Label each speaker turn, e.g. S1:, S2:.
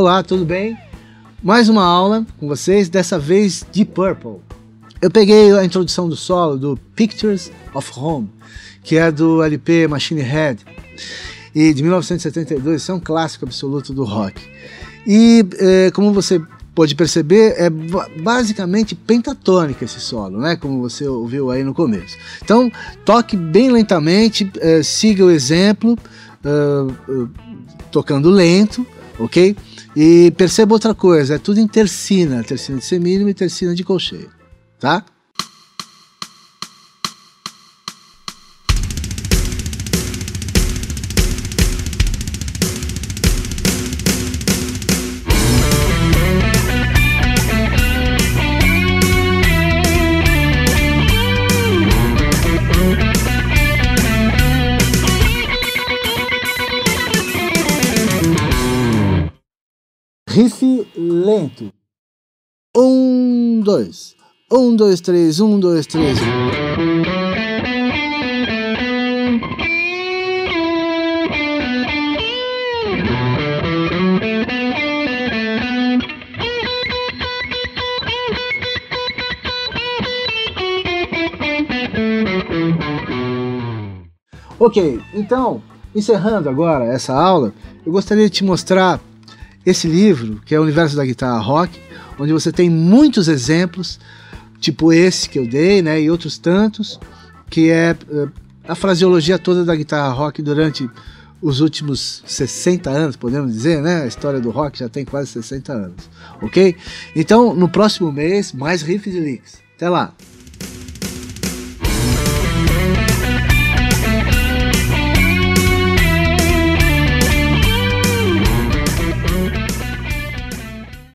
S1: Olá, tudo bem? Mais uma aula com vocês, dessa vez Deep Purple. Eu peguei a introdução do solo do Pictures of Home, que é do LP Machine Head, e de 1972, isso é um clássico absoluto do rock. E como você pode perceber, é basicamente pentatônica esse solo, né? Como você ouviu aí no começo. Então, toque bem lentamente, siga o exemplo, tocando lento, ok? E perceba outra coisa, é tudo em tercina de semínimo e tercina de colcheia, tá? Riff lento. 1, 2. 1, 2, 3. 1, 2, 3. Ok, então, encerrando agora essa aula, eu gostaria de te mostrar esse livro, que é o Universo da Guitarra Rock, onde você tem muitos exemplos, tipo esse que eu dei, né, e outros tantos, que é a fraseologia toda da guitarra rock durante os últimos 60 anos, podemos dizer, né? A história do rock já tem quase 60 anos, ok? Então, no próximo mês, mais riffs e licks. Até lá!